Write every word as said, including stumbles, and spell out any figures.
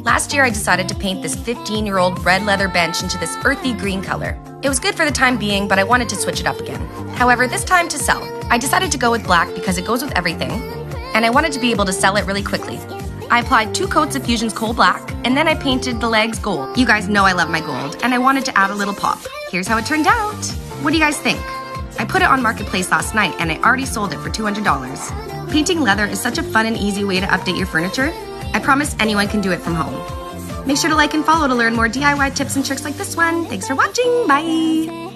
Last year I decided to paint this fifteen-year-old red leather bench into this earthy green color. It was good for the time being, but I wanted to switch it up again. However, this time to sell. I decided to go with black because it goes with everything, and I wanted to be able to sell it really quickly. I applied two coats of Fusion's Coal Black, and then I painted the legs gold. You guys know I love my gold, and I wanted to add a little pop. Here's how it turned out. What do you guys think? I put it on Marketplace last night, and I already sold it for two hundred dollars. Painting leather is such a fun and easy way to update your furniture. I promise anyone can do it from home. Make sure to like and follow to learn more D I Y tips and tricks like this one. Thanks for watching. Bye!